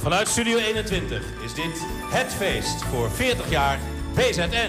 Vanuit Studio 21 is dit het feest voor 40 jaar BZN.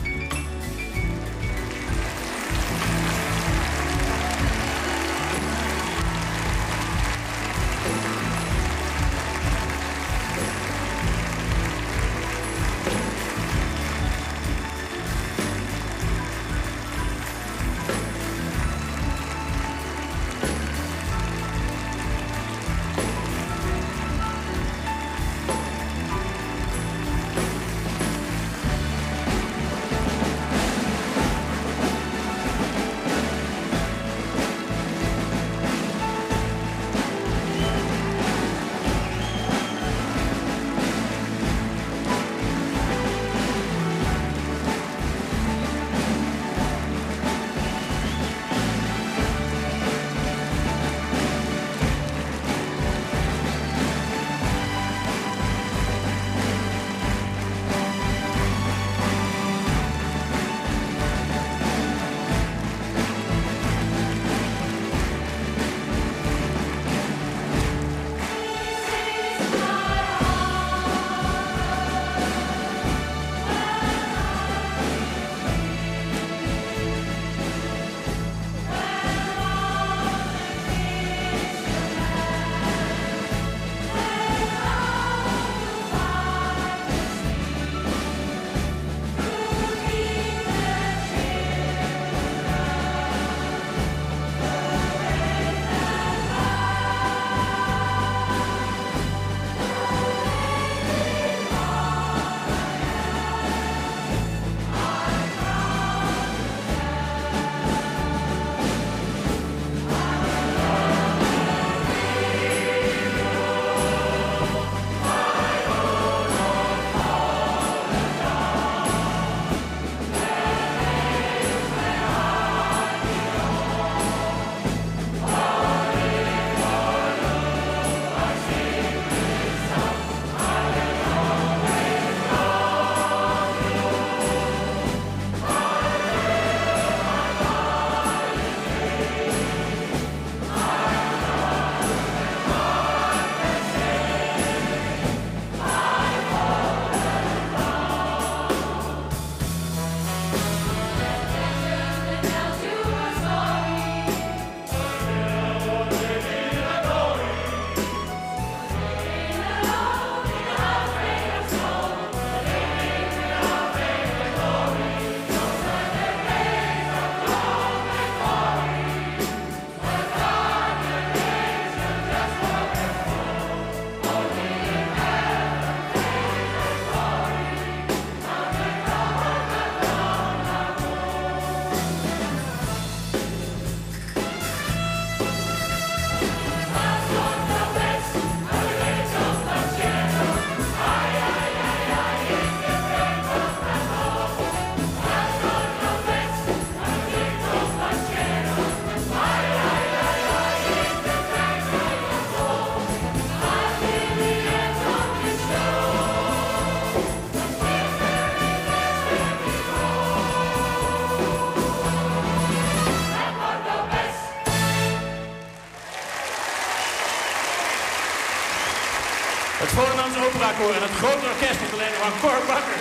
Het Volendams Operakoor en het grote orkest onder leiding van Cor Bakker.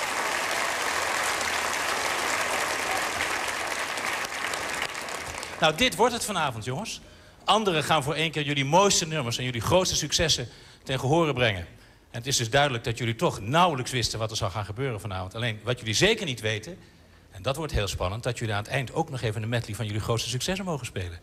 Nou, dit wordt het vanavond, jongens. Anderen gaan voor één keer jullie mooiste nummers en jullie grootste successen ten gehore brengen. En het is dus duidelijk dat jullie toch nauwelijks wisten wat er zou gaan gebeuren vanavond. Alleen wat jullie zeker niet weten, en dat wordt heel spannend, dat jullie aan het eind ook nog even een medley van jullie grootste successen mogen spelen.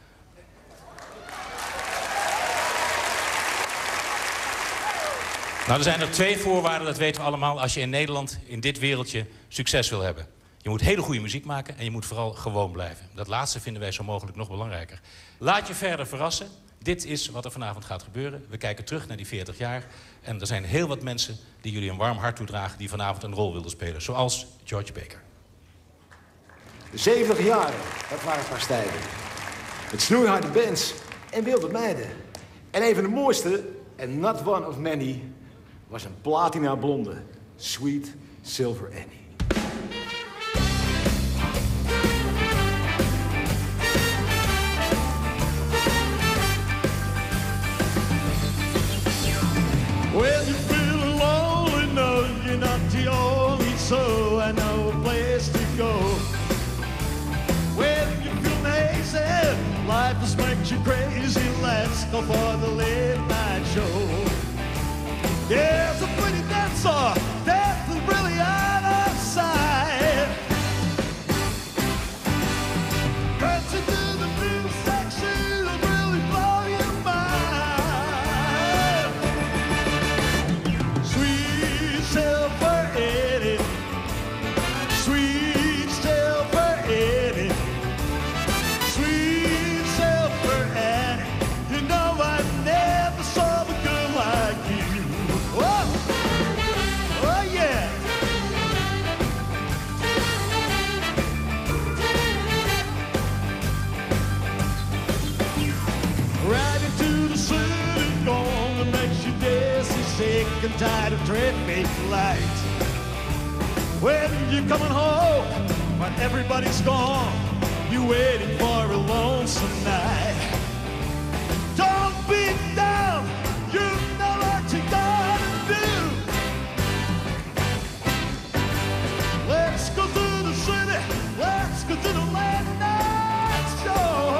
Nou, er zijn er 2 voorwaarden, dat weten we allemaal, als je in Nederland in dit wereldje succes wil hebben. Je moet hele goede muziek maken en je moet vooral gewoon blijven. Dat laatste vinden wij zo mogelijk nog belangrijker. Laat je verder verrassen. Dit is wat er vanavond gaat gebeuren. We kijken terug naar die 40 jaar. En er zijn heel wat mensen die jullie een warm hart toedragen, die vanavond een rol wilden spelen. Zoals George Baker. De 70 jaren, dat waren het paar tijden. Met snoeiharde bands en wilde meiden. En een van de mooiste, en not one of many, was een platina blonde, Sweet Silver Annie. for the late night show. Yeah, it's a pretty dancer, death is really out of sight. Dancing to the blue section will really blow your mind. Sweet Silver Eddie, sweet Silver Eddie, sweet Silver Eddie. You know I never saw a girl like you. Oh, oh yeah. Right into the city, gonna make you dizzy, sick and tired of traffic lights. When you're coming home, when everybody's gone, you're waiting for a lonesome night. Don't be down, you know what you gotta do. Let's go to the city, let's go to the late night show.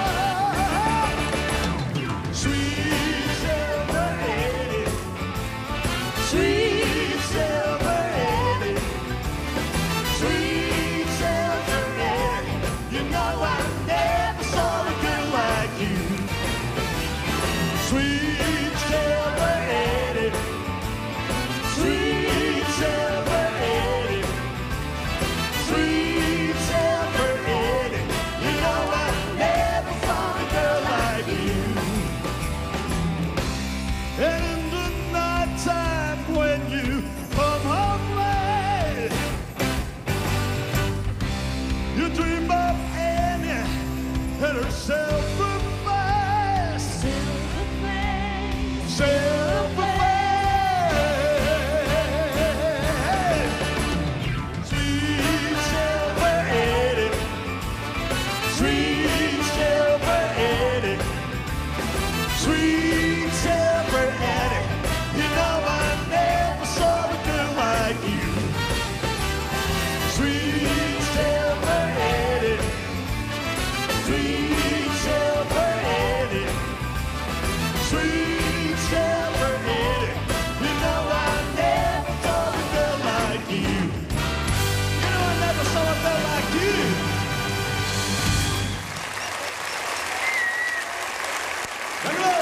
Sweet Silver Eddie, sweet Silver Eddie, sweet Silver Eddie. You know I never saw a girl like you. Sweet Silver Eddie, sweet Silver Eddie, sweet Silver Eddie. You know I never saw a girl like you. And in the night time when you come home late, you dream of Annie and her silver face. Silver face. Sweet Silver Eddie, sweet Silver Eddie, sweet Silver Eddie. You know I never saw a girl like you. Sweet Silver Eddie, sweet Silver Eddie, sweet Silver Eddie. You know I never saw a girl like you. You know I never saw a girl like you. Dank u wel.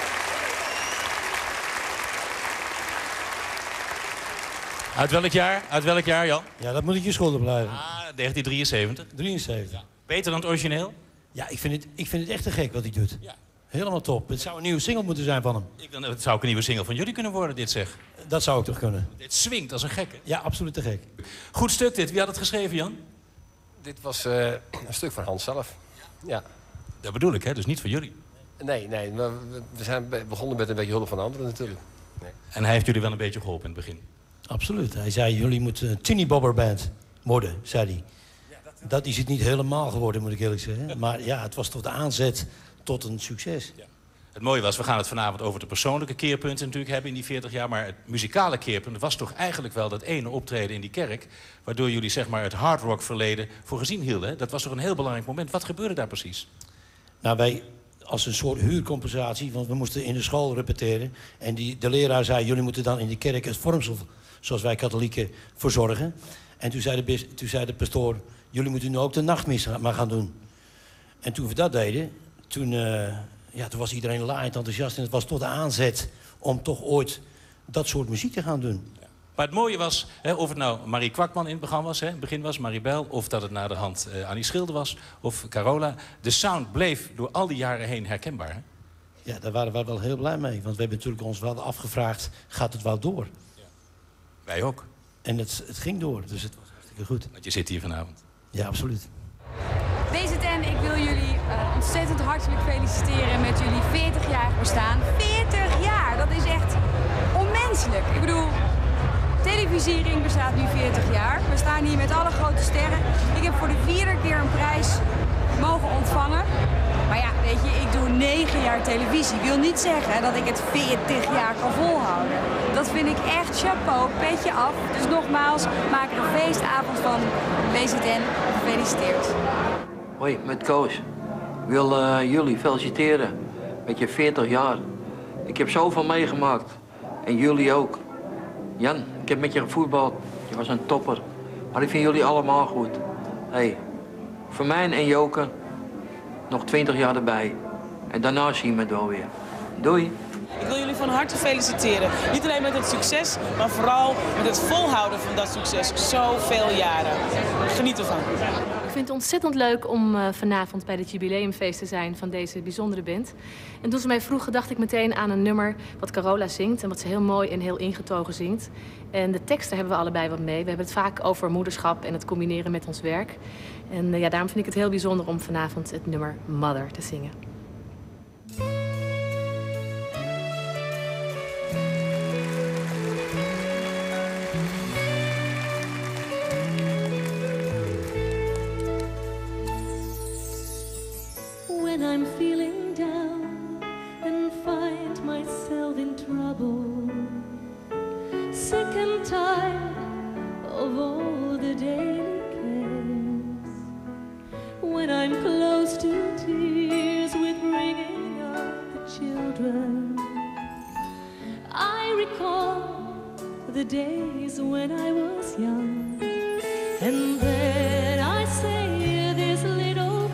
Uit welk jaar? Uit welk jaar, Jan? Ja, dat moet ik je schuldig blijven. 1973. 73. Beter dan het origineel? Ja, ik vind het echt te gek wat hij doet. Ja. Helemaal top. Het zou een nieuwe single moeten zijn van hem. Het zou ook een nieuwe single van jullie kunnen worden, dit zeg. Dat zou ik toch kunnen. Dit swingt als een gekke. Ja, absoluut te gek. Goed stuk dit. Wie had het geschreven, Jan? Dit was een stuk van Hans zelf. Ja. Dat bedoel ik, hè? Dus niet van jullie. Nee, maar we zijn begonnen met een beetje hulp van anderen natuurlijk. Nee. En hij heeft jullie wel een beetje geholpen in het begin. Absoluut. Hij zei, jullie moeten een Tinny Bobber Band worden, zei hij. Dat is het niet helemaal geworden, moet ik eerlijk zeggen. Maar ja, het was toch de aanzet tot een succes. Ja. Het mooie was, we gaan het vanavond over de persoonlijke keerpunten natuurlijk hebben in die 40 jaar. Maar het muzikale keerpunt was toch eigenlijk wel dat ene optreden in die kerk. Waardoor jullie zeg maar het hardrock verleden voor gezien hielden. Hè? Dat was toch een heel belangrijk moment. Wat gebeurde daar precies? Nou, wij als een soort huurcompensatie, want we moesten in de school repeteren. En de leraar zei, jullie moeten dan in de kerk het vormsel, zoals wij katholieken, verzorgen. En toen zei de pastoor, jullie moeten nu ook de nachtmis maar gaan doen. En toen we dat deden, toen was iedereen laaiend enthousiast. En het was toch de aanzet om toch ooit dat soort muziek te gaan doen. Ja. Maar het mooie was, hè, of het nou Marie Kwakman in het begin was, Maribel, of dat het naar de hand Annie Schilder was, of Carola. De sound bleef door al die jaren heen herkenbaar. Hè? Ja, daar waren we wel heel blij mee. Want we hebben natuurlijk ons wel afgevraagd, gaat het wel door? Ja. Wij ook. En het ging door, dus het was hartstikke goed. Want je zit hier vanavond. Ja, absoluut. BZN, ik wil jullie ontzettend hartelijk feliciteren met jullie 40-jarig bestaan. 40 jaar, dat is echt onmenselijk. Ik bedoel, televisiering bestaat nu 40 jaar. We staan hier met alle grote sterren. Ik heb voor de 4e keer een prijs mogen ontvangen. Maar ja, weet je, ik doe 9 jaar televisie. Ik wil niet zeggen dat ik het 40 jaar kan volhouden. Dat vind ik echt chapeau, petje af. Dus nogmaals, maak er een feestavond van. BZN, gefeliciteerd. Hoi, met Koos. Ik wil jullie feliciteren Weet je, 40 jaar. Ik heb zoveel meegemaakt. En jullie ook. Jan, ik heb met je gevoetbald. Je was een topper. Maar ik vind jullie allemaal goed. Hey, voor mij en Joke nog 20 jaar erbij. En daarna zien we het wel weer. Doei. Ik wil jullie van harte feliciteren. Niet alleen met het succes, maar vooral met het volhouden van dat succes. Zoveel jaren. Geniet ervan. Ik vind het ontzettend leuk om vanavond bij het jubileumfeest te zijn van deze bijzondere band. En toen ze mij vroegen, dacht ik meteen aan een nummer wat Carola zingt en wat ze heel mooi en heel ingetogen zingt. En de teksten hebben we allebei wat mee. We hebben het vaak over moederschap en het combineren met ons werk. En ja, daarom vind ik het heel bijzonder om vanavond het nummer Mother te zingen. When I'm feeling down and find myself in trouble, sick and tired of all the daily cares, when I'm close to tears with bringing up the children, I recall the days when I was young, and then I say this little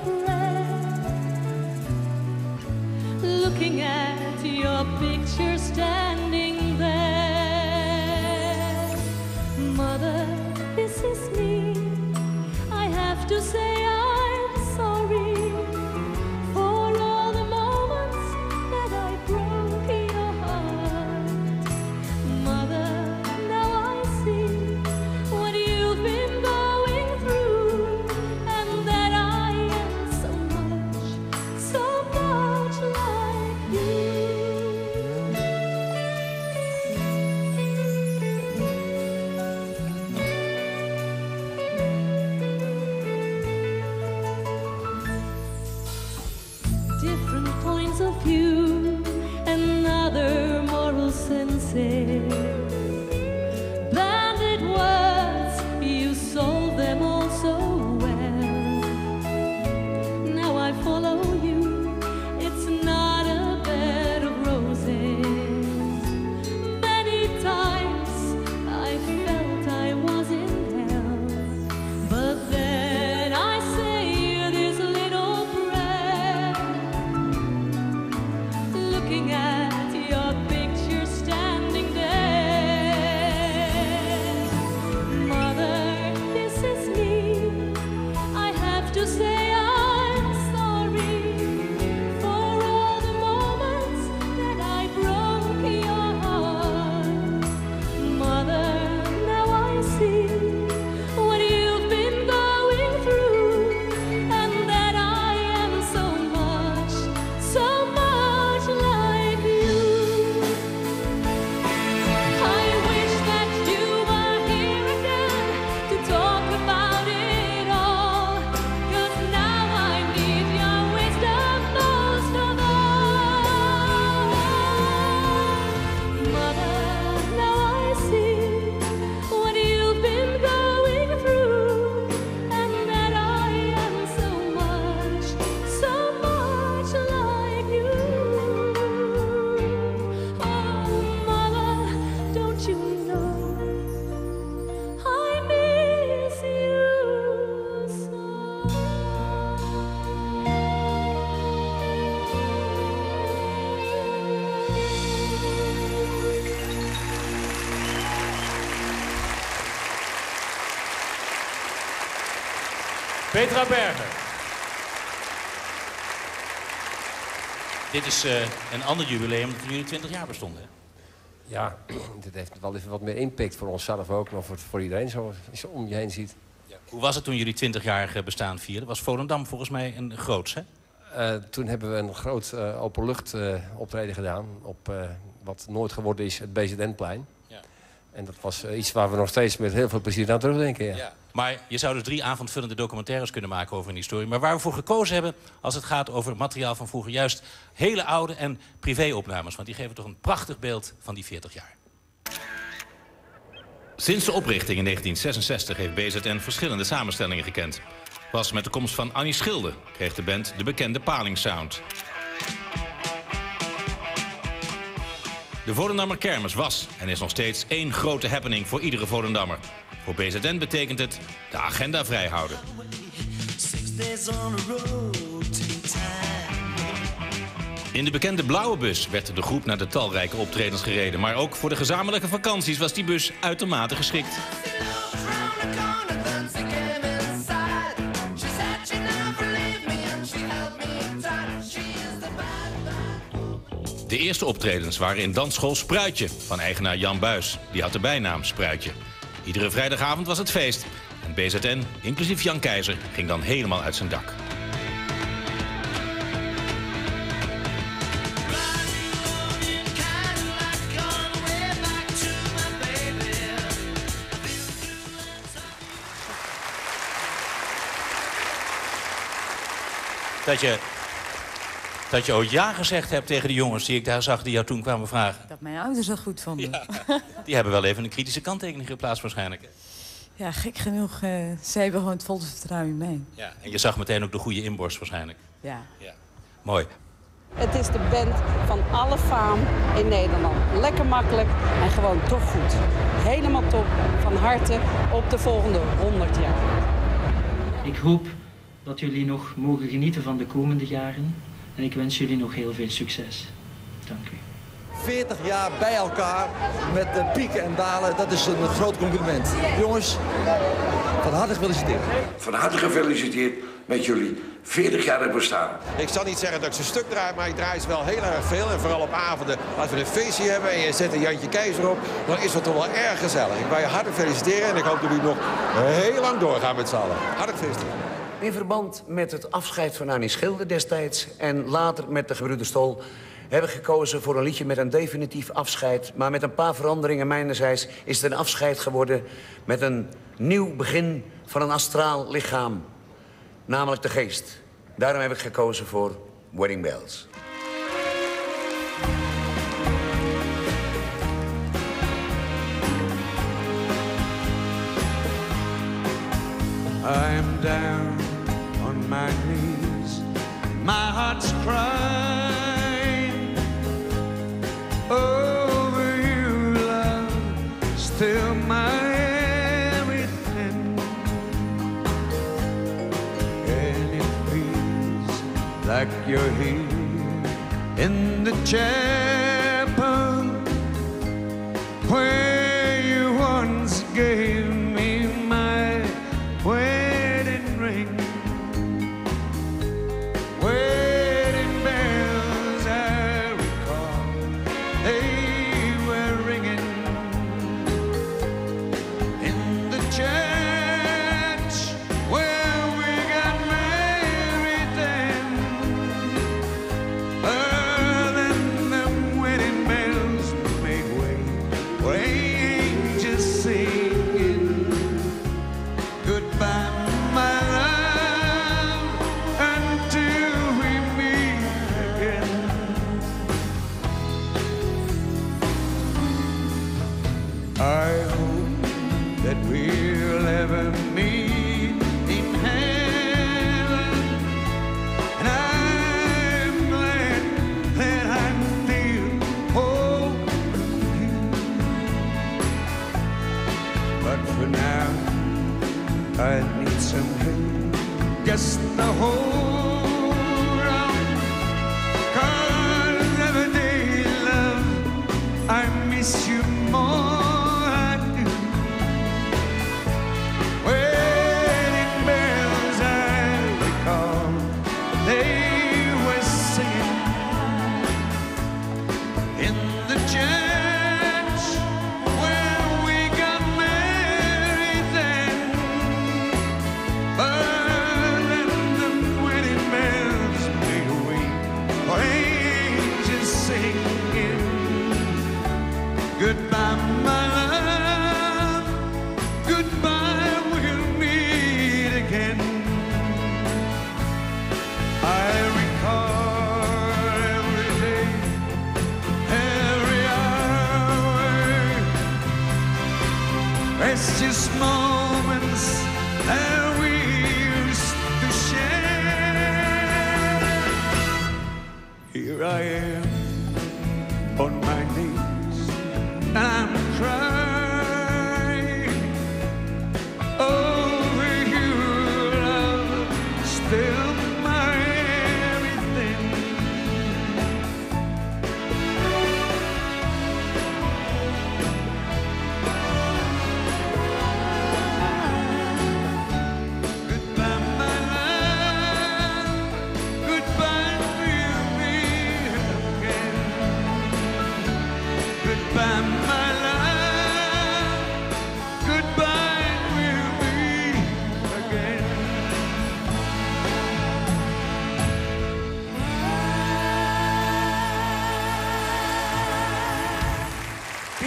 looking at your picture standing there. Mother, this is me. I have to say I'm sorry for all the moments that I broke your heart. Mother, now I see what you've been going through, and that I am so much like you. Different points of view and other moral senses, banded words, you solve them all so well. Now I follow you. It's not a bed of roses. Many times I felt I was in hell, but then I say this little prayer, looking at your picture standing there. Mother, this is me. I have to say I'm sorry for all the moments that I broke your heart. Mother, now I see what you've been going through, and that I am so much like you. I wish that you were here again to talk about it all, 'cause now I need your wisdom most of all. Mother, now I see what you've been going through, and that I am so much like you. Oh, Mother, don't you know I miss you so? Petra Berger. Dit is een ander jubileum dat jullie 20 jaar bestonden. Ja, dit heeft wel even wat meer impact voor onszelf ook, maar voor iedereen zo om je heen ziet. Ja. Hoe was het toen jullie 20-jarige bestaan vierden? Was Volendam volgens mij een groots, hè? Toen hebben we een groot openlucht optreden gedaan op wat nooit geworden is het BZN-plein. Ja. En dat was iets waar we nog steeds met heel veel plezier aan terugdenken. Ja. Ja. Maar je zou dus 3 avondvullende documentaires kunnen maken over een historie. Maar waar we voor gekozen hebben als het gaat over materiaal van vroeger, juist hele oude en privéopnames. Want die geven toch een prachtig beeld van die 40 jaar. Sinds de oprichting in 1966 heeft BZN verschillende samenstellingen gekend. Pas met de komst van Annie Schilde kreeg de band de bekende palingsound. De Volendammer Kermis was en is nog steeds één grote happening voor iedere Volendammer. Voor BZN betekent het de agenda vrijhouden. In de bekende blauwe bus werd de groep naar de talrijke optredens gereden. Maar ook voor de gezamenlijke vakanties was die bus uitermate geschikt. De eerste optredens waren in dansschool Spruitje van eigenaar Jan Buis. Die had de bijnaam Spruitje. Iedere vrijdagavond was het feest. En BZN, inclusief Jan Keizer, ging dan helemaal uit zijn dak. Dat je ooit ja gezegd hebt tegen de jongens die ik daar zag die jou toen kwamen vragen. Dat mijn ouders dat goed vonden. Ja, die hebben wel even een kritische kanttekening geplaatst waarschijnlijk. Ja, gek genoeg. Ze hebben gewoon het volle vertrouwen in mij. Ja, en je zag meteen ook de goede inborst waarschijnlijk. Ja. Mooi. Het is de band van alle faam in Nederland. Lekker makkelijk en gewoon toch goed. Helemaal top. Van harte op de volgende 100 jaar. Ik hoop dat jullie nog mogen genieten van de komende jaren. En ik wens jullie nog heel veel succes. Dank u. 40 jaar bij elkaar met de pieken en dalen, dat is een groot compliment. Jongens, van harte gefeliciteerd. Van harte gefeliciteerd met jullie 40 jaar bestaan. Ik zal niet zeggen dat ik ze stuk draai, maar ik draai ze wel heel erg veel. En vooral op avonden, als we een feestje hebben en je zet een Jantje Keizer op, dan is dat toch wel erg gezellig. Ik wil je hartelijk feliciteren en ik hoop dat jullie nog heel lang doorgaan met z'n allen. Hartelijk gefeliciteerd. In verband met het afscheid van Annie Schilder destijds en later met de gebroeders Stol hebben we gekozen voor een liedje met een definitief afscheid. Maar met een paar veranderingen mijnerzijds is het een afscheid geworden met een nieuw begin van een astraal lichaam. Namelijk de geest. Daarom heb ik gekozen voor Wedding Bells. I'm down on my knees, my heart's crying over you, love, still my everything. And it feels like you're here in the chapel where you once gave me my wedding ring. Wedding bells I recall, they were ringing in the church where we got married then. Then the wedding bells made way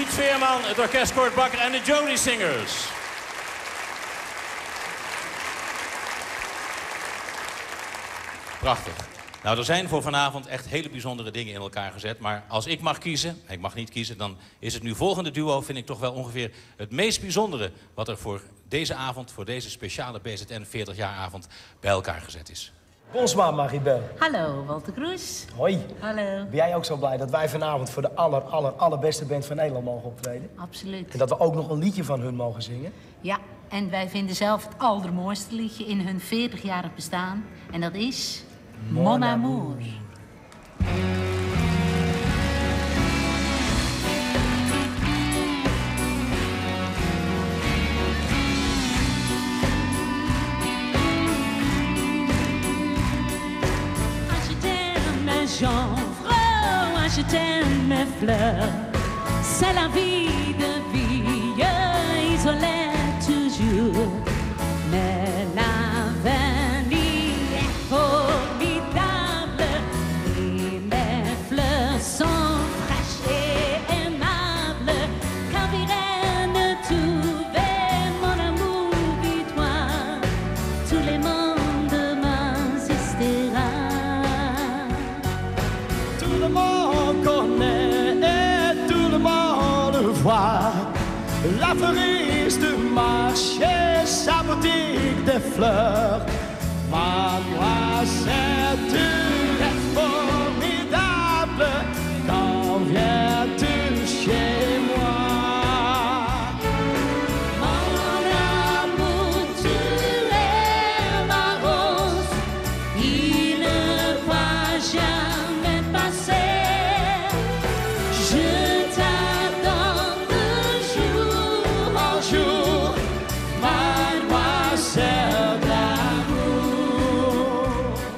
Piet Veerman, het orkest Kort Bakker en de Jody Singers. Prachtig. Nou, er zijn voor vanavond echt hele bijzondere dingen in elkaar gezet. Maar als ik mag kiezen, ik mag niet kiezen, dan is het nu volgende duo, vind ik toch wel ongeveer het meest bijzondere wat er voor deze avond, voor deze speciale BZN 40 jaar avond bij elkaar gezet is. Bonsoir, Maribel. Hallo, Walter Kroes. Hoi. Hallo. Ben jij ook zo blij dat wij vanavond voor de allerbeste band van Nederland mogen optreden? Absoluut. En dat we ook nog een liedje van hun mogen zingen? Ja, en wij vinden zelf het allermooiste liedje in hun 40-jarig bestaan. En dat is Mon Amour. Chanvre, je t'aime mes fleurs, c'est la vie de vie, isolée toujours. Mais l'avenir est formidable, et mes fleurs sont fraîches et aimables. Quand vienne trouver mon amour, dis-toi, tous les mondes m'insistera. Tout le monde connaît et tout le monde voit la fleuriste marcher sa boutique de fleurs. Mademoiselle, tu es formidable, quand viens-tu chez moi? Mon amour, tu es ma rose, il ne va jamais passer. Je t'attends de jour en jour, Mademoiselle d'amour.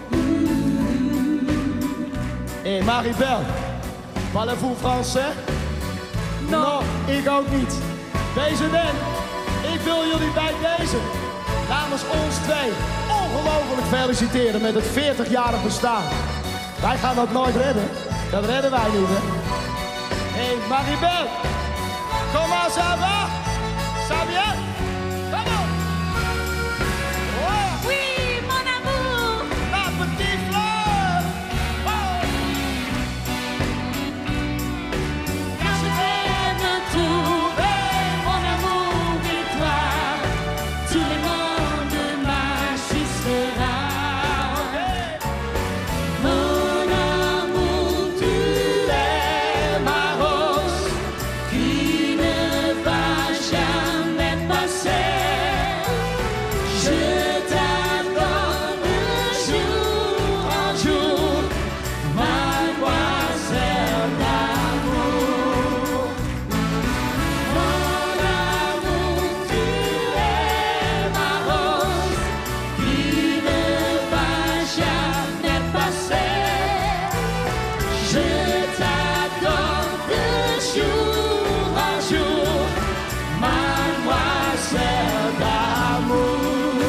Hé Maribel, parlez-vous français? Non, ik ook niet. BZN, ik wil jullie bij deze, namens ons twee, ongelooflijk feliciteren met het 40-jarig bestaan. Wij gaan dat nooit redden. Dat redden wij niet, hè? Hé Maribel, comment ça va? Ça bien? Come on! Oh. Oui, mon amour! Ma petite fleur! Oh. Quand je vais me trouver, mon amour, dis-toi, tout le monde m'assistera. Mon amour, tu es ma rose, qui ne va jamais passer. Je t'attends de jour en jour, mademoiselle d'amour. Mon amour, tu es ma rose, qui ne va jamais passer. Je t'attends de jour en jour, mademoiselle d'amour.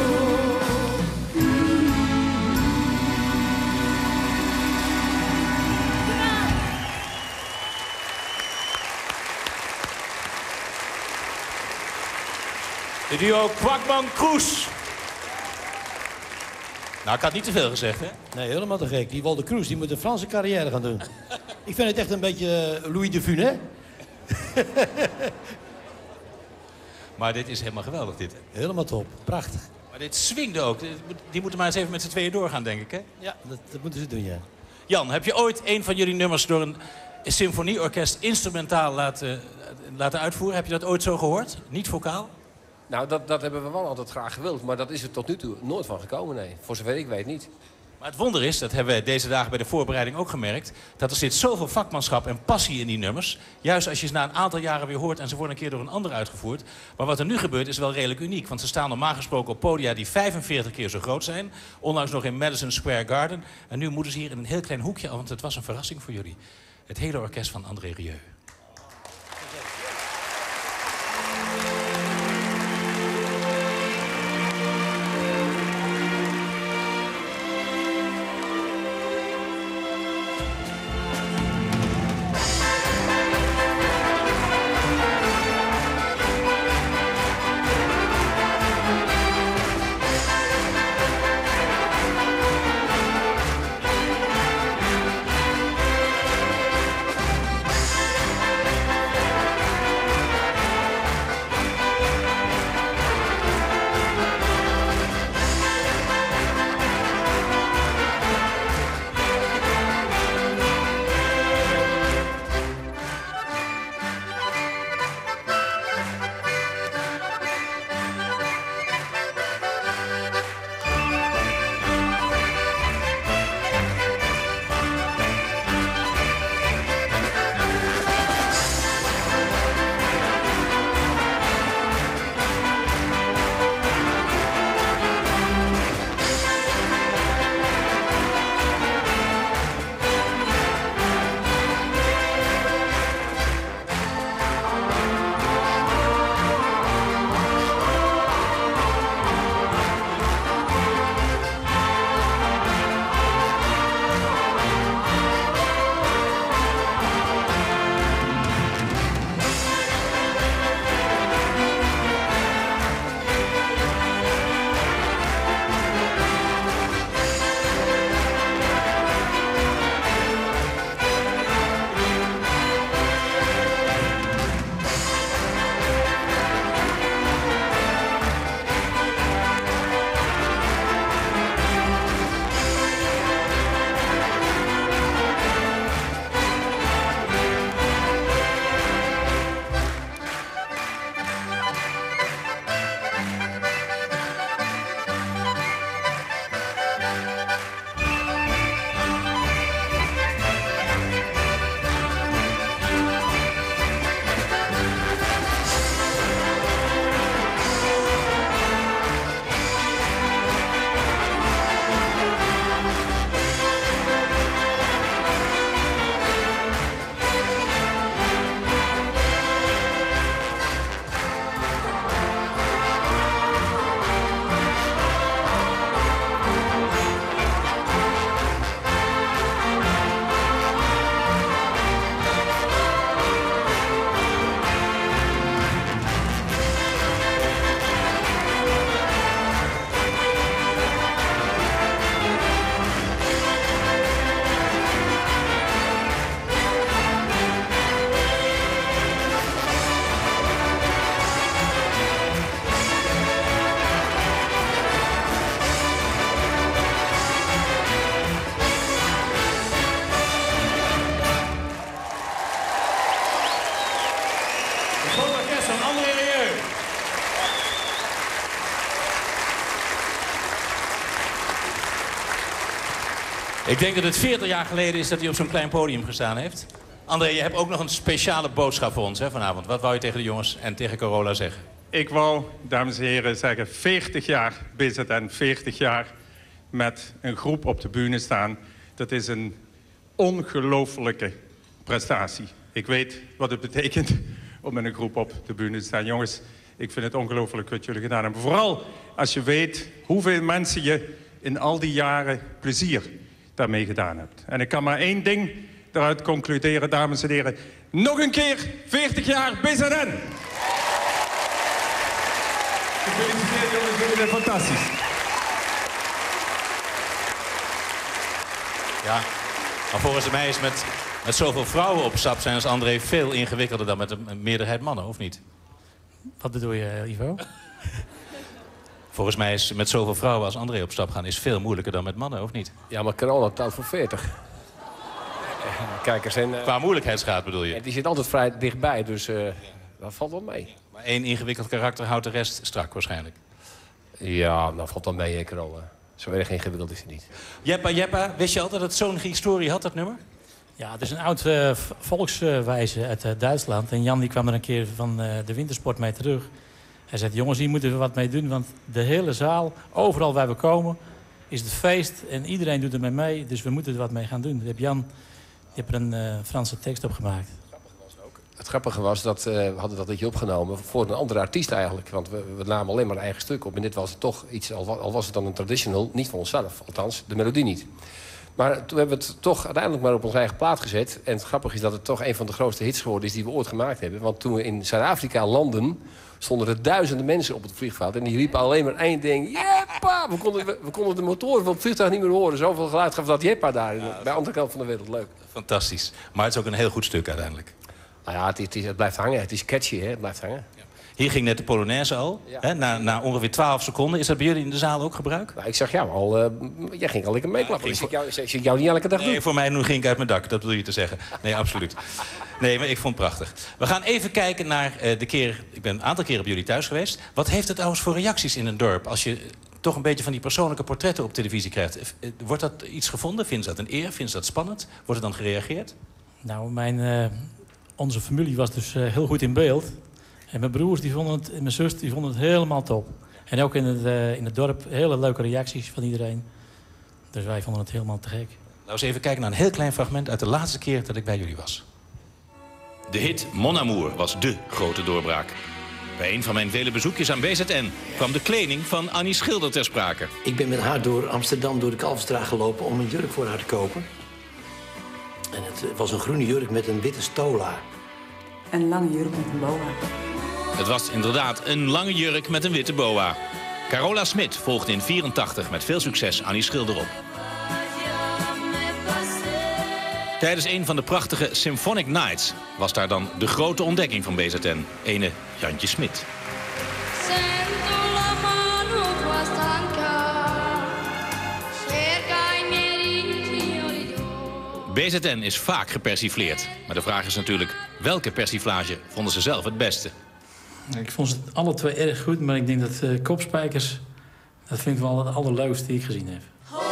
De duo Kwakman Kroes. Nou, ik had niet te veel gezegd, hè? Nee, helemaal te gek. Die Walter Kroes die moet een Franse carrière gaan doen. Ik vind het echt een beetje Louis de Funès. Maar dit is helemaal geweldig, dit. Helemaal top. Prachtig. Maar dit swingde ook. Die moeten maar eens even met z'n tweeën doorgaan, denk ik, hè? Ja, dat moeten ze doen, ja. Jan, heb je ooit een van jullie nummers door een symfonieorkest instrumentaal laten uitvoeren? Heb je dat ooit zo gehoord? Niet vocaal? Nou, dat hebben we wel altijd graag gewild. Maar dat is er tot nu toe nooit van gekomen, nee. Voor zover ik weet niet. Maar het wonder is, dat hebben we deze dagen bij de voorbereiding ook gemerkt, dat er zit zoveel vakmanschap en passie in die nummers. Juist als je ze na een aantal jaren weer hoort en ze worden een keer door een ander uitgevoerd. Maar wat er nu gebeurt is wel redelijk uniek. Want ze staan normaal gesproken op podia die 45 keer zo groot zijn. Onlangs nog in Madison Square Garden. En nu moeten ze hier in een heel klein hoekje, want het was een verrassing voor jullie. Het hele orkest van André Rieu. Ik denk dat het 40 jaar geleden is dat hij op zo'n klein podium gestaan heeft. André, je hebt ook nog een speciale boodschap voor ons, hè, vanavond. Wat wou je tegen de jongens en tegen Carola zeggen? Ik wou, dames en heren, zeggen 40 jaar BZN, 40 jaar met een groep op de bühne staan. Dat is een ongelofelijke prestatie. Ik weet wat het betekent om met een groep op de bühne te staan. Jongens, ik vind het ongelooflijk wat jullie gedaan hebben. Vooral als je weet hoeveel mensen je in al die jaren plezier daarmee gedaan hebt. En ik kan maar één ding eruit concluderen, dames en heren. Nog een keer 40 jaar BZN! Gefeliciteerd jongens, jullie zijn fantastisch. Ja, maar volgens mij is met zoveel vrouwen op stap zijn als André veel ingewikkelder dan met een meerderheid mannen, of niet? Wat bedoel je, Ivo? Volgens mij is met zoveel vrouwen als André op stap gaan is veel moeilijker dan met mannen, of niet? Ja, maar Carola telt voor 40. Kijkers en... Qua moeilijkheidsgraad bedoel je? Die zit altijd vrij dichtbij, dus dat valt wel mee. Maar één ingewikkeld karakter houdt de rest strak waarschijnlijk. Ja, dat valt wel mee, Carola. Zo erg ingewikkeld is het niet. Jeppa, wist je al dat het zo'n historie had, dat nummer? Ja, het is een oud volkswijze uit Duitsland. En Jan die kwam er een keer van de wintersport mee terug. Hij zei, jongens, hier moeten we wat mee doen. Want de hele zaal, overal waar we komen, is het feest. En iedereen doet ermee mee. Dus we moeten er wat mee gaan doen. Jan, je hebt er een Franse tekst op gemaakt. Het grappige was dat we hadden dat liedje opgenomen voor een andere artiest eigenlijk. Want we namen alleen maar een eigen stuk op. En dit was het toch iets, al was het dan een traditional, niet van onszelf. Althans, de melodie niet. Maar toen hebben we het toch uiteindelijk maar op onze eigen plaat gezet. En het grappige is dat het toch een van de grootste hits geworden is die we ooit gemaakt hebben. Want toen we in Zuid-Afrika landden, stonden er duizenden mensen op het vliegveld. En die riepen alleen maar één ding. Jeppa! We konden de motoren van het vliegtuig niet meer horen. Zoveel geluid gaf dat Jeppa daar, bij de andere kant van de wereld. Leuk. Fantastisch. Maar het is ook een heel goed stuk uiteindelijk. Nou ja, het blijft hangen. Het is catchy, hè? Het blijft hangen. Ja. Hier ging net de Polonaise al. Ja. Hè? Na ongeveer 12 seconden. Is dat bij jullie in de zaal ook gebruik? Nou, ik zag jou al. Jij ging al lekker meeklappen. Ik zie jou niet elke dag doen. Nee, voor mij nu ging ik uit mijn dak. Dat bedoel je te zeggen. Nee, absoluut. Nee, maar ik vond het prachtig. We gaan even kijken naar de keer... Ik ben een aantal keren bij jullie thuis geweest. Wat heeft het trouwens voor reacties in een dorp? Als je toch een beetje van die persoonlijke portretten op televisie krijgt. Wordt dat iets gevonden? Vinden ze dat een eer? Vinden ze dat spannend? Wordt er dan gereageerd? Nou, onze familie was dus heel goed in beeld. En mijn broers die vonden het, en mijn zus die vonden het helemaal top. En ook in het dorp hele leuke reacties van iedereen. Dus wij vonden het helemaal te gek. Laten we eens even kijken naar een heel klein fragment uit de laatste keer dat ik bij jullie was. De hit Mon Amour was dé grote doorbraak. Bij een van mijn vele bezoekjes aan BZN kwam de kleding van Annie Schilder ter sprake. Ik ben met haar door Amsterdam door de Kalverstraat gelopen om een jurk voor haar te kopen. En het was een groene jurk met een witte stola. Een lange jurk met een boa. Het was inderdaad een lange jurk met een witte boa. Carola Smit volgde in 1984 met veel succes Annie Schilder op. Tijdens een van de prachtige Symphonic Nights was daar dan de grote ontdekking van BZN. Ene Jantje Smit. BZN is vaak gepersifleerd. Maar de vraag is natuurlijk, welke persiflage vonden ze zelf het beste? Ik vond ze alle twee erg goed, maar ik denk dat Kopspijkers... dat vind ik wel het allerleukste die ik gezien heb.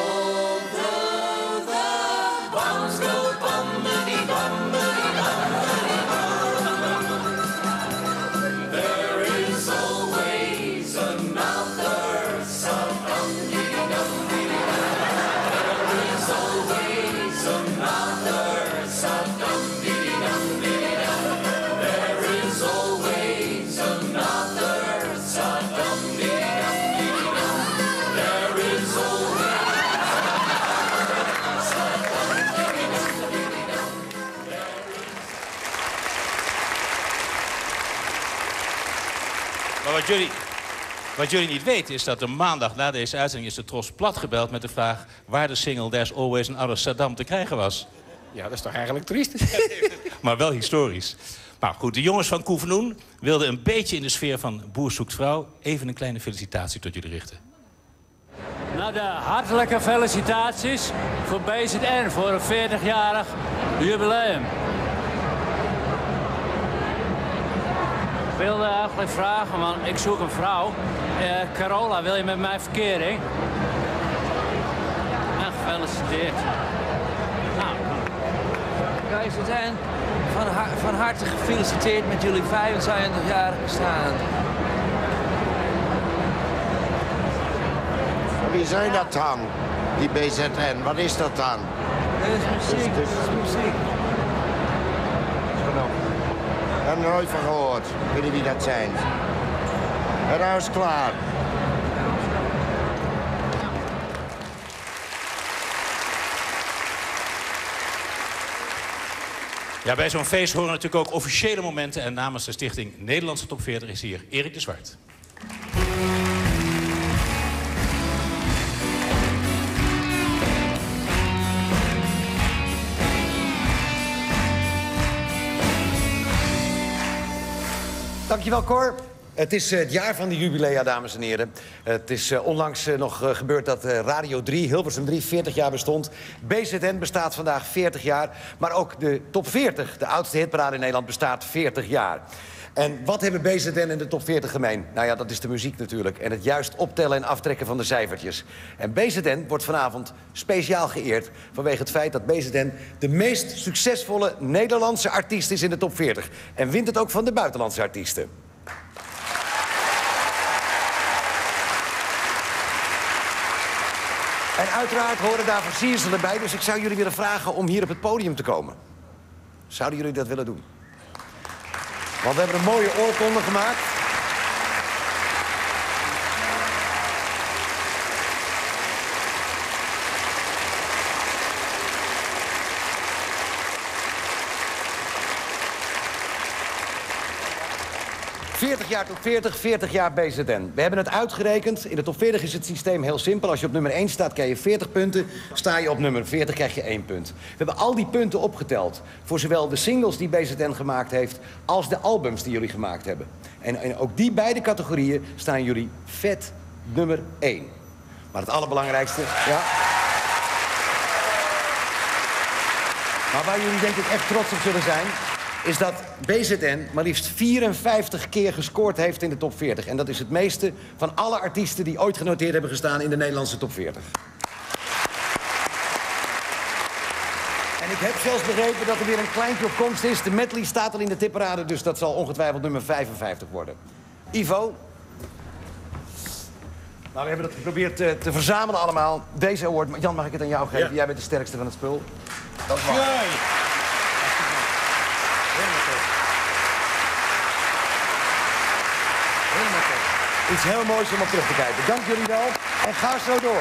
Maar wat jullie niet weten is dat de maandag na deze uitzending is de Tros plat gebeld met de vraag waar de single There's Always Another Saddam te krijgen was. Ja, dat is toch eigenlijk triest? Maar wel historisch. Maar goed, de jongens van Koevenoen wilden een beetje in de sfeer van Boer zoekt vrouw even een kleine felicitatie tot jullie richten. Nou, de hartelijke felicitaties voor BZN voor een 40-jarig jubileum. Ik wilde eigenlijk vragen, want ik zoek een vrouw. Carola, wil je met mij verkering? gefeliciteerd. Nou, BZN, van harte gefeliciteerd met jullie 75 jaar bestaan. Wie zijn dat dan, die BZN? Wat is dat dan? Dat is muziek, dat is muziek. Ik heb er nooit van gehoord. Ik weet niet wie dat zijn. En nou is het klaar. Ja, bij zo'n feest horen natuurlijk ook officiële momenten. En namens de stichting Nederlandse Top 40 is hier Erik de Zwart. Dankjewel, Cor. Het is het jaar van de jubilea, dames en heren. Het is onlangs nog gebeurd dat Radio 3, Hilversum 3, 40 jaar bestond. BZN bestaat vandaag 40 jaar. Maar ook de Top 40, de oudste hitparade in Nederland, bestaat 40 jaar. En wat hebben BZN en de Top 40 gemeen? Nou ja, dat is de muziek natuurlijk. En het juist optellen en aftrekken van de cijfertjes. En BZN wordt vanavond speciaal geëerd vanwege het feit dat BZN de meest succesvolle Nederlandse artiest is in de Top 40. En wint het ook van de buitenlandse artiesten. En uiteraard horen daar versierselen bij, dus ik zou jullie willen vragen om hier op het podium te komen. Zouden jullie dat willen doen? Want we hebben een mooie oorkonde gemaakt. Top 40, 40 jaar BZN. We hebben het uitgerekend. In de Top 40 is het systeem heel simpel. Als je op nummer 1 staat, krijg je 40 punten. Sta je op nummer 40, krijg je 1 punt. We hebben al die punten opgeteld. Voor zowel de singles die BZN gemaakt heeft, als de albums die jullie gemaakt hebben. En ook die beide categorieën staan jullie vet nummer 1. Maar het allerbelangrijkste, ja. Maar waar jullie denk ik echt trots op zullen zijn, is dat BZN maar liefst 54 keer gescoord heeft in de Top 40. En dat is het meeste van alle artiesten die ooit genoteerd hebben gestaan in de Nederlandse Top 40. En ik heb zelfs begrepen dat er weer een kleintje op komst is. De medley staat al in de tipparade, dus dat zal ongetwijfeld nummer 55 worden. Ivo? Nou, we hebben dat geprobeerd te verzamelen allemaal. Deze award, Jan, mag ik het aan jou geven? Ja. Jij bent de sterkste van het spul. Dat is waar. Jee. Iets heel moois om op terug te kijken. Dank jullie wel en ga zo door.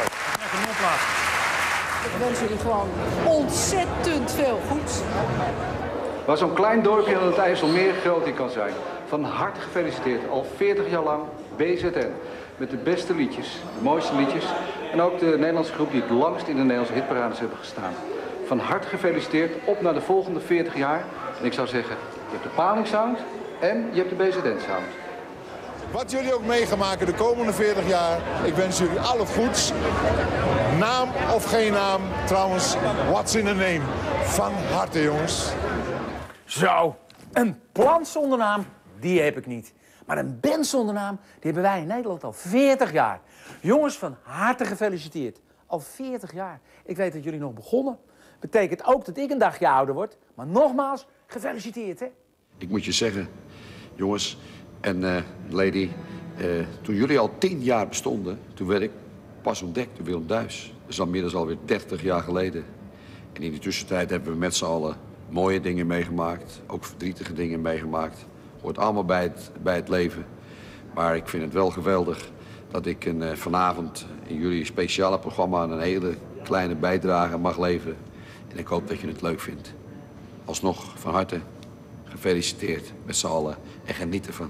Ik wens jullie gewoon ontzettend veel goeds. Waar zo'n klein dorpje aan het IJsselmeer groot in kan zijn. Van harte gefeliciteerd. Al 40 jaar lang BZN. Met de beste liedjes, de mooiste liedjes. En ook de Nederlandse groep die het langst in de Nederlandse hitparades hebben gestaan. Van harte gefeliciteerd. Op naar de volgende 40 jaar. En ik zou zeggen, je hebt de Palingsound en je hebt de BZN-sound. Wat jullie ook meegemaken de komende 40 jaar, ik wens jullie al het goeds. Naam of geen naam, trouwens, what's in the name? Van harte, jongens. Zo, een plant zonder naam, die heb ik niet. Maar een band zonder naam, die hebben wij in Nederland al 40 jaar. Jongens, van harte gefeliciteerd. Al 40 jaar. Ik weet dat jullie nog begonnen. Betekent ook dat ik een dagje ouder word. Maar nogmaals, gefeliciteerd, hè? Ik moet je zeggen, jongens en lady, toen jullie al 10 jaar bestonden, toen werd ik pas ontdekt door Willem Duis. Dat is inmiddels alweer 30 jaar geleden. En in die tussentijd hebben we met z'n allen mooie dingen meegemaakt. Ook verdrietige dingen meegemaakt. Hoort allemaal bij het leven. Maar ik vind het wel geweldig dat ik vanavond in jullie speciale programma een hele kleine bijdrage mag leveren. En ik hoop dat je het leuk vindt. Alsnog van harte gefeliciteerd met z'n allen en geniet ervan.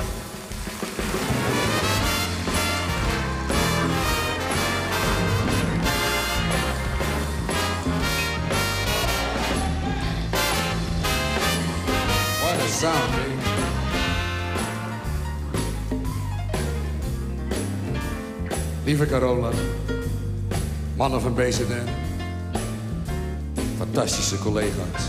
What a sound, baby. Lieve Carola, mannen van BZN, fantastische collega's.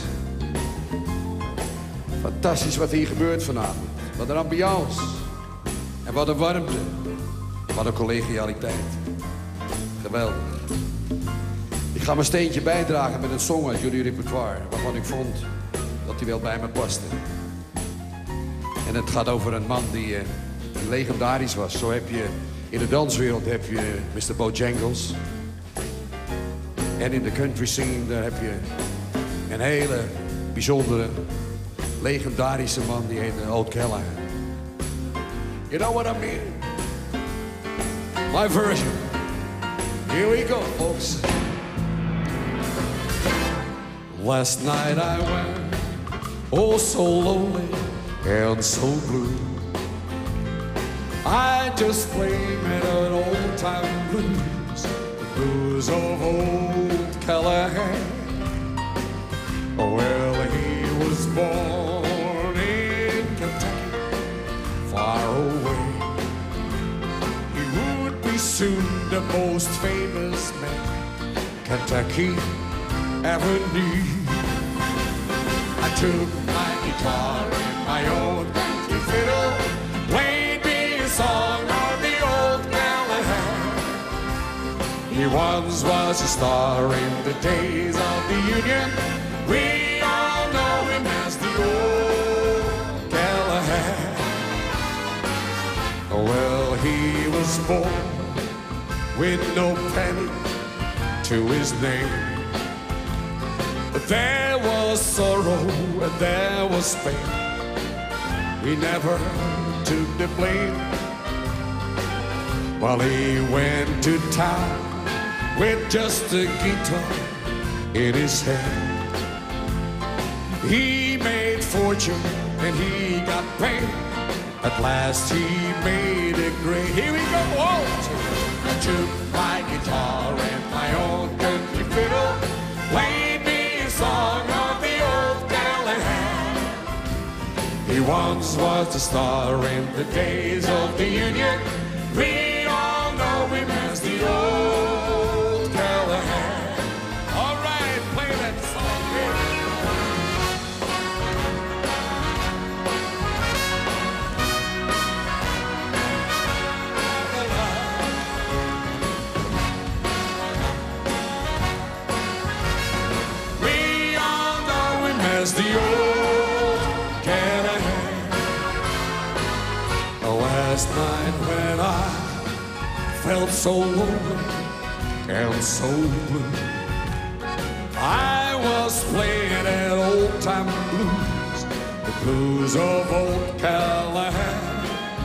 Fantastisch wat hier gebeurt vanavond. Wat een ambiance. En wat een warmte. Wat een collegialiteit. Geweldig. Ik ga mijn steentje bijdragen met een song uit jullie repertoire, waarvan ik vond dat die wel bij me paste. En het gaat over een man die legendarisch was. Zo heb je in de danswereld heb je Mr. Bojangles. En in de country scene daar heb je een hele bijzondere, legendarische man die heet Old Callahan. You know what I mean? My version. Here we go, folks. Last night I went, oh so lonely and so blue. I just blamed an old time blues, the blues of Old Callahan. Well, he was born in Kentucky, far away. He would be soon the most famous man Kentucky ever knew. I took my guitar and my old country fiddle, played me a song of the Old Callahan. He once was a star in the days of the Union. We all know him as the Old Callahan. Well, he was born with no penny to his name. There was sorrow and there was pain. We never took the blame. While he went to town with just a guitar in his hand. He made fortune and he got paid. At last he made it great. Here we go. Whoa. I took my guitar and my old country fiddle, played me a song of the Old Callahan. He once was the star in the days of the Union. We all know him as the Old Callahan. All right, play that song here. We all know him as the Old Callahan. Last night when I felt so lonely and so blue, I was playing that old time blues, the blues of Old Callahan.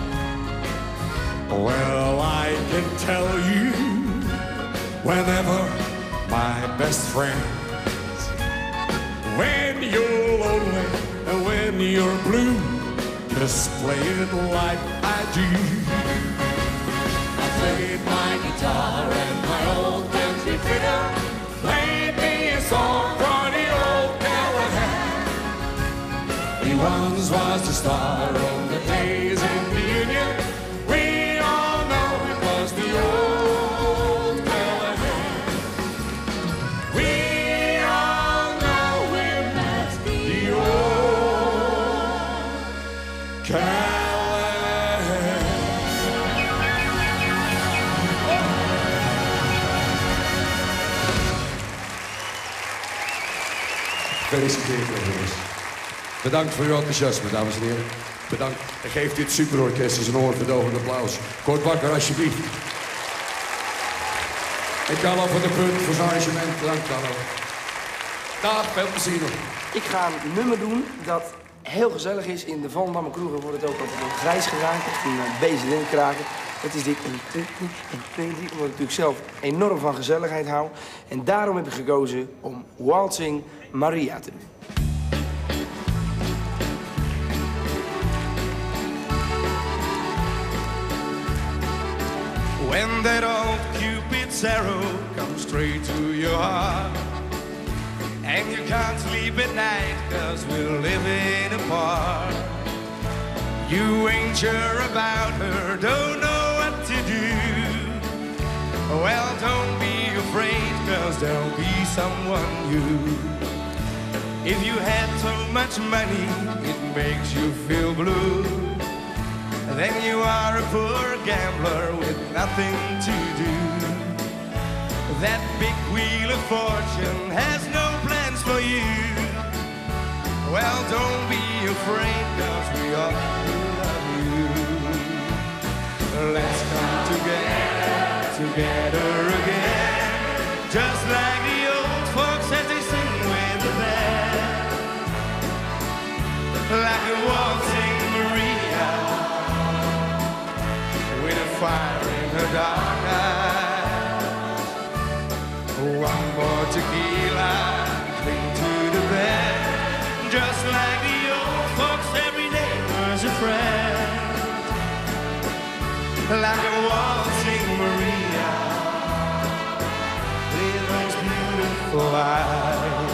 Well, I can tell you, whenever my best friends, when you're lonely and when you're blue, just play it like I do. I played my guitar and my old country fiddle, played me a song for the Old Callahan. He once was the star on the days in the Union. We all know it was the Old Callahan. We all know him as the Old Callahan. Gefeliciteerd, jongens. Bedankt voor uw enthousiasme, dames en heren. Bedankt. En geef dit superorkest eens een oorverdovend applaus. Kort Bakker, alsjeblieft. En Carlo van der Punt voor zijn arrangement. Bedankt, Carlo. Dag, veel plezier nog. Ik ga een nummer doen dat heel gezellig is. In de Volendammer kroegen wordt het ook altijd een grijs geraakt. Of een BZN-kraken. Dat is dit. En 2, 3. Omdat ik natuurlijk zelf enorm van gezelligheid hou. En daarom heb ik gekozen om Waltzing Maria te doen. When that old Cupid's arrow comes straight to your heart, and you can't sleep at night 'cause we're living apart. You ain't sure about her, don't know what to do. Well, don't be afraid 'cause there'll be someone new. If you had so much money, it makes you feel blue. Then you are a poor gambler with nothing to do. That big wheel of fortune has no plans for you. Well, don't be afraid, 'cause we all love you. Let's come together again, just like the old folks as they sing with the band, like a waltzing Maria with a fire in her dark eyes. One more tequila, cling to the bed, just like the old folks every day was a friend, like a waltzing Maria with those beautiful eyes.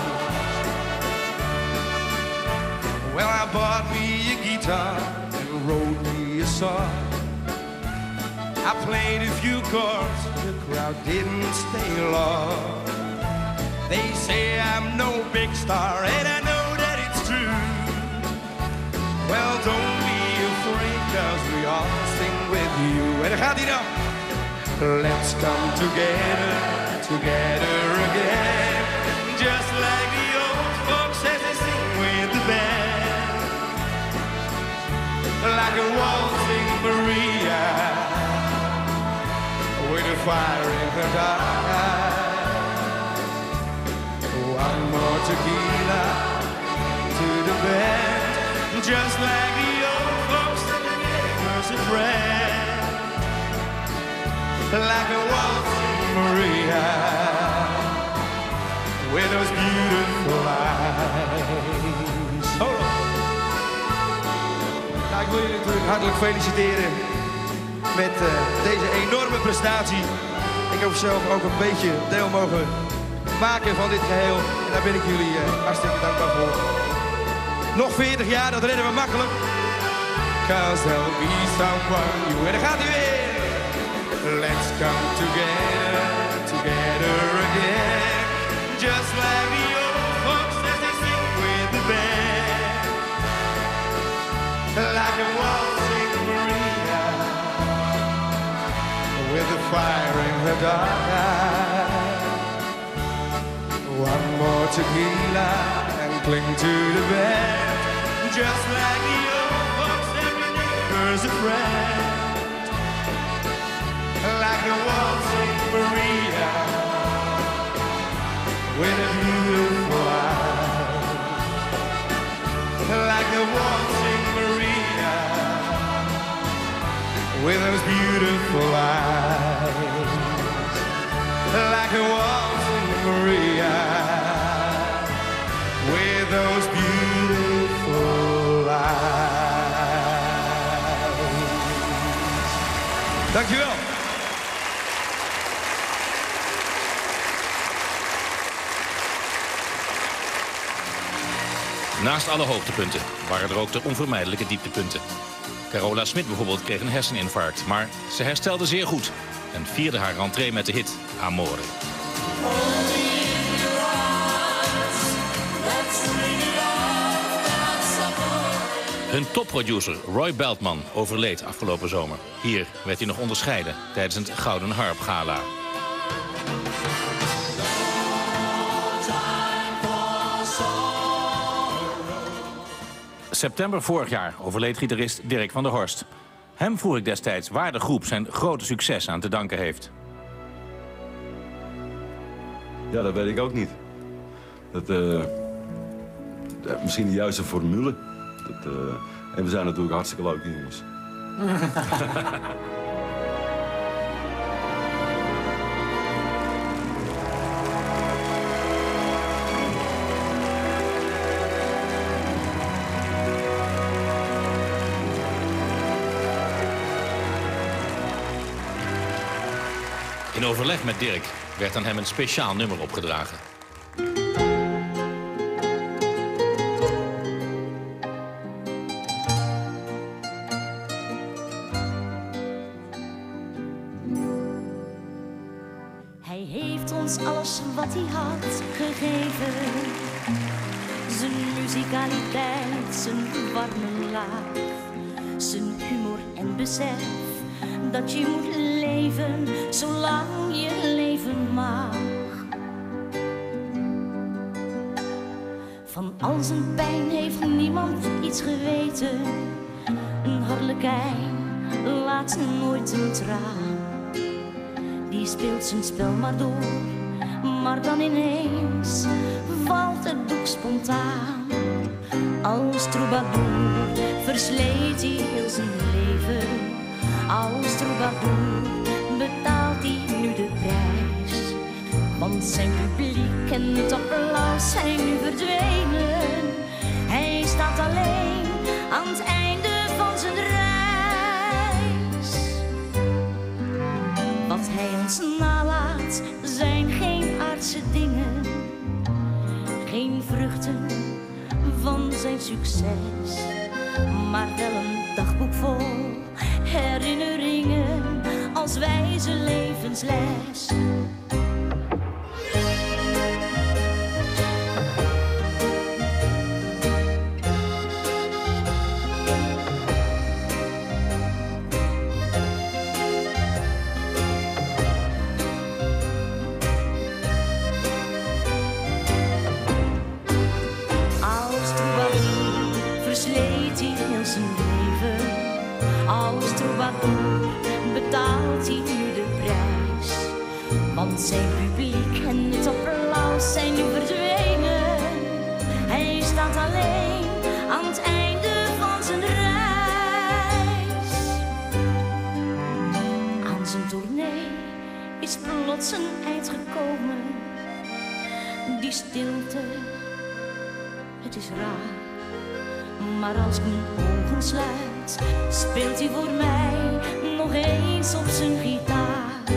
Well, I bought me a guitar and wrote me a song. I played a few chords, the crowd didn't stay long. They say I'm no big star, and I know that it's true. Well, don't be afraid, 'cause we all sing with you. En dan gaat hij dan. Let's come together again, just like the old folks as they sing with the band, like a waltzing Maria with a fire in her dark eyes. One more tequila to the band, just like the old folks that was a friend, like a waltzing Maria with those beautiful eyes. Hold on. Nou, ik wil jullie natuurlijk hartelijk feliciteren met deze enorme prestatie. Ik heb zelf ook een beetje deel mogen maken van dit geheel. En daar ben ik jullie hartstikke dankbaar voor. Nog 40 jaar, dat redden we makkelijk. 'Cause there'll be someone new. En daar gaat hij weer. Let's come together again, just like the old folks as they sing with the band, like a waltzing Maria with a fire in her dark eyes. One more tequila and cling to the bed, just like the old folks every neighbor's a friend, like a waltzing Maria with a beautiful eyes, like a waltzing Maria with those beautiful eyes, like a waltzing Maria with those beautiful eyes. Dankjewel. Naast alle hoogtepunten waren er ook de onvermijdelijke dieptepunten. Carola Smit bijvoorbeeld kreeg een herseninfarct, maar ze herstelde zeer goed en vierde haar rentree met de hit Amore. Hun topproducer Roy Beltman overleed afgelopen zomer. Hier werd hij nog onderscheiden tijdens het Gouden Harp Gala. September vorig jaar overleed gitarist Dirk van der Horst. Hem vroeg ik destijds waar de groep zijn grote succes aan te danken heeft. Ja, dat weet ik ook niet. Misschien de juiste formule. En we zijn natuurlijk hartstikke leuke jongens. In overleg met Dirk werd aan hem een speciaal nummer opgedragen. Hij heeft ons alles wat hij had gegeven. Zijn muzikaliteit, zijn warme laag, zijn humor en besef dat je moet leven zolang je leven leven mag. Van al zijn pijn heeft niemand iets geweten. Een harlekijn laat nooit een traan. Die speelt zijn spel maar door, maar dan ineens valt het doek spontaan. Als troubadour versleet hij heel zijn leven. Als troubadour betaalt hij nu de prijs. Want zijn publiek en het applaus zijn nu verdwenen. Hij staat alleen aan het einde van zijn reis. Wat hij ons nalaat zijn geen aardse dingen. Geen vruchten van zijn succes. Maar wel een dagboek vol herinneringen als wijze levensles. Betaalt hij nu de prijs. Want zijn publiek en het applaus zijn nu verdwenen. Hij staat alleen aan het einde van zijn reis. Aan zijn tournee is plots een eind gekomen. Die stilte, het is raar. Maar als ik mijn ogen sluit, speelt hij voor mij nog eens op zijn gitaar.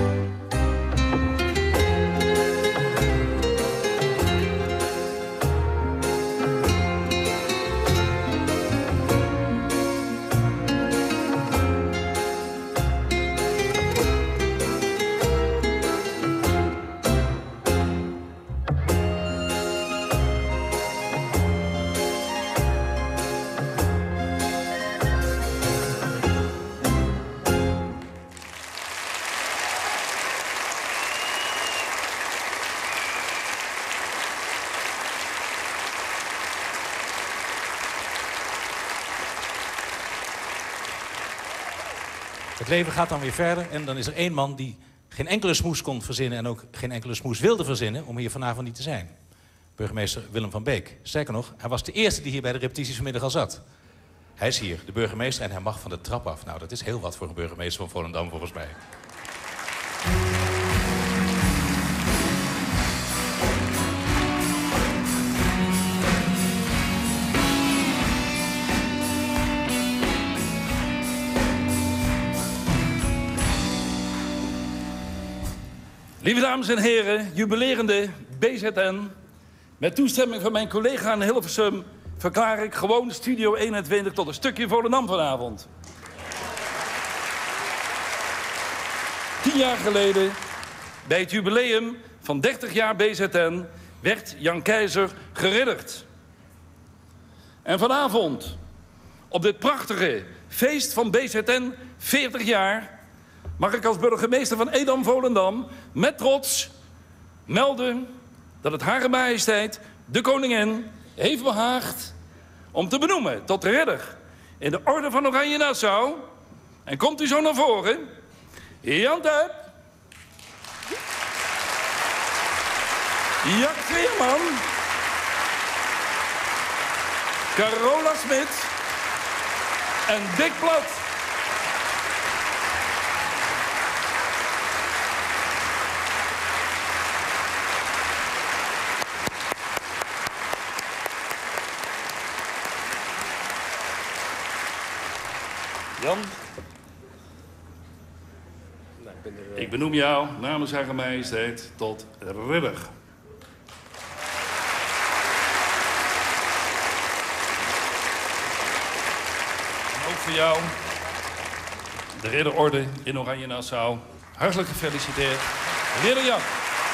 Het leven gaat dan weer verder en dan is er één man die geen enkele smoes kon verzinnen en ook geen enkele smoes wilde verzinnen om hier vanavond niet te zijn. Burgemeester Willem van Beek. Sterker nog, hij was de eerste die hier bij de repetities vanmiddag al zat. Hij is hier, de burgemeester, en hij mag van de trap af. Nou, dat is heel wat voor een burgemeester van Volendam volgens mij. Lieve dames en heren, jubilerende BZN. Met toestemming van mijn collega in Hilversum verklaar ik gewoon Studio 21 tot een stukje Volendam vanavond. 10 jaar geleden, bij het jubileum van 30 jaar BZN, werd Jan Keizer geridderd. En vanavond, op dit prachtige feest van BZN 40 jaar... mag ik als burgemeester van Edam-Volendam met trots melden dat het Hare Majesteit, de koningin, heeft behaagd om te benoemen tot ridder in de Orde van Oranje-Nassau. En komt u zo naar voren. Jan Tuip, Jack Veerman, Carola Smit en Dick Plat. Jan, ik benoem jou namens Hare Majesteit tot ridder. En ook voor jou de ridderorde in Oranje-Nassau. Hartelijk gefeliciteerd, ridder Jan.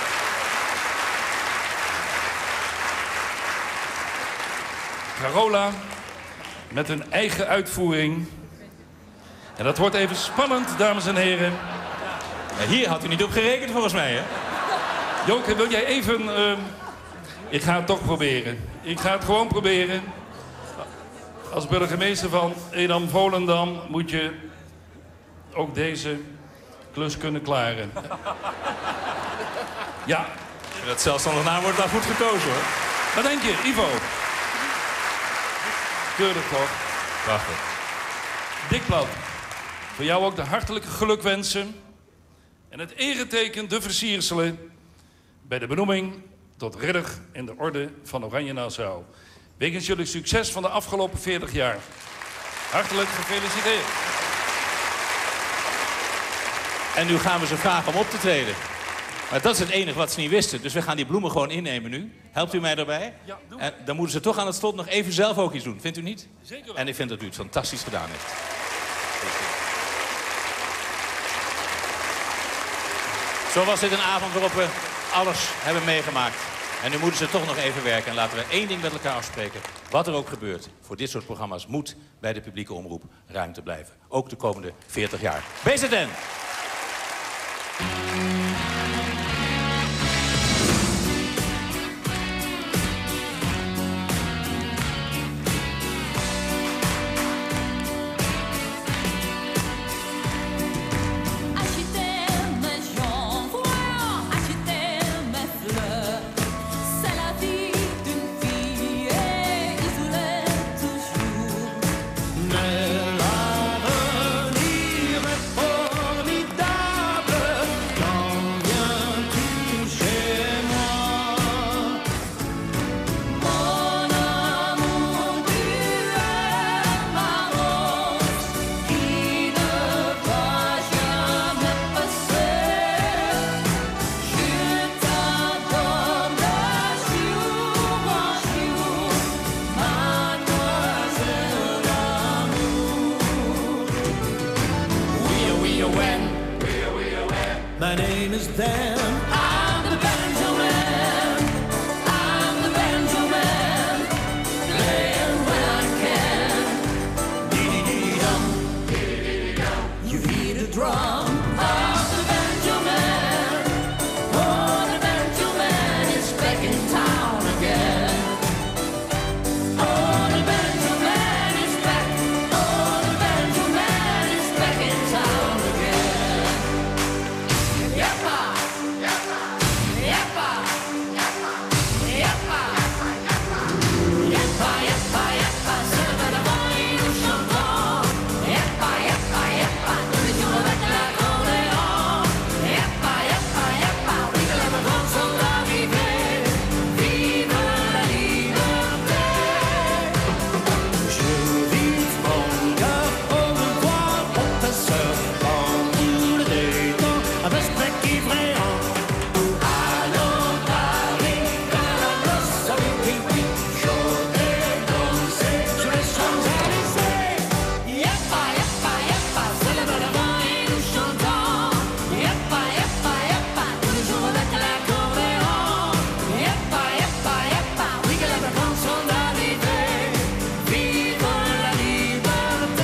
Carola met een eigen uitvoering. En dat wordt even spannend, dames en heren. Ja, hier had u niet op gerekend volgens mij, hè? Joke, wil jij even... Ik ga het toch proberen. Ik ga het gewoon proberen. Als burgemeester van Edam-Volendam moet je ook deze klus kunnen klaren. Ja. Dat zelfstandig naamwoord daar goed gekozen, hoor. Wat denk je, Ivo? Keurig toch? Prachtig. Dick Plat, voor jou ook de hartelijke gelukwensen en het ereteken de versierselen bij de benoeming tot ridder in de orde van Oranje Nassau. Wegens jullie succes van de afgelopen 40 jaar. Hartelijk gefeliciteerd. En nu gaan we ze vragen om op te treden. Maar dat is het enige wat ze niet wisten. Dus we gaan die bloemen gewoon innemen nu. Helpt u mij daarbij? Ja, doe. En dan moeten ze toch aan het slot nog even zelf ook iets doen. Vindt u niet? Zeker wel. En ik vind dat u het fantastisch gedaan heeft. Zo was dit een avond waarop we alles hebben meegemaakt. En nu moeten ze toch nog even werken. En laten we één ding met elkaar afspreken. Wat er ook gebeurt, voor dit soort programma's moet bij de publieke omroep ruimte blijven. Ook de komende 40 jaar. BZN! My name is Dan. I'm the banjo man. I'm the banjo man. Playing when I can. Dee-dee-dee-dum. Dee-dee-dee-dum. You hear the drum. I'm the banjo man. Oh, the banjo man is back in town again. Oh, the banjo man is back. Oh, the banjo man is back in town again. Yappa! Yappa! Yappa! Yappa! Yappa! Yappa! Yappa! Yappa! Sembra la voce in un chanton. Yappa! Yappa! Yappa! Tous les jours avec l'accordéon. Yappa! Yappa! Yappa! Oui, que les vacances sont arrivées. Vive la liberté! Je vis mon cœur au revoir pour ta sœur. Dans tous les détons, avec qui fréant. Allons Paris, dans la noce avec qui chaud et dansé sur les Champs-Élysées. Yappa, yappa, yappa, c'est le bel avant et nous chantons. Yappa, yappa, yappa, tous les jours avec l'accordéon. Yappa, yappa, yappa, oui que les vacances sont arrivées. Vive la liberté!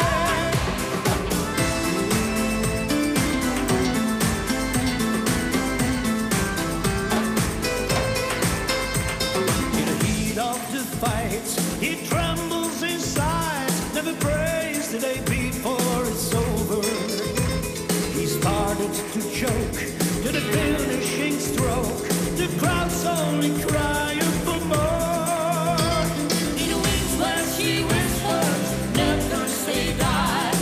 In the heat of the fight, he trembles inside. Never prays the day before it's over. He started to choke to the finishing stroke. The crowd's only crying for more. In the wings where she whispers, never say die.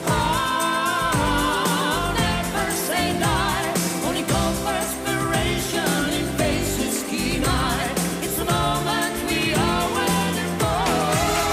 Oh, never say die. Only cold perspiration in faces keen-eyed. It's the moment we are waiting for.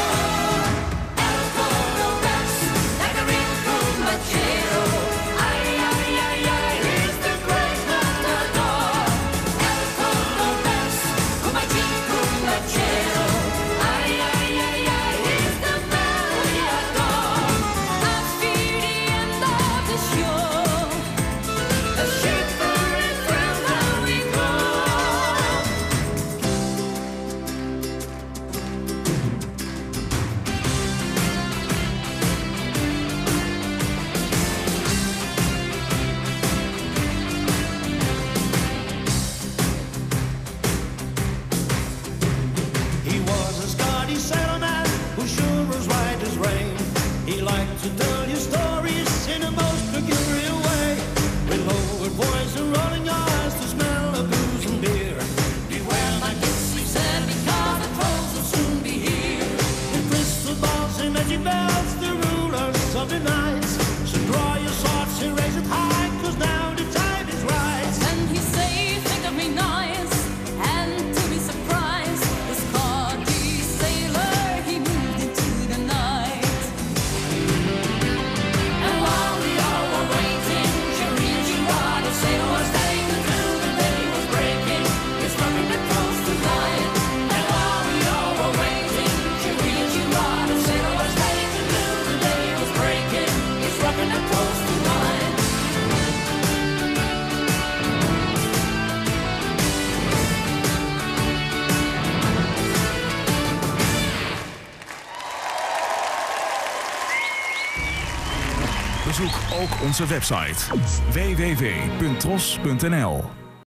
like to tell you stories in a most peculiar way. With lowered voice and rolling eyes, the smell of booze and beer. Beware my kids, we said, because the trolls will soon be here. With crystal balls and magic bells, the rulers of the night. So draw your swords and raise it high, cause now the time is right. And he say, think of me nice, and to be surprised, the Scottish sailor, he moved into the night. And while we all were waiting, the sailor was telling the truth, the day was breaking, it's rocking the coast tonight. And while we all were waiting, the sailor was telling the truth, the day was breaking, it's rocking the coast tonight. Bezoek ook onze website www.tros.nl.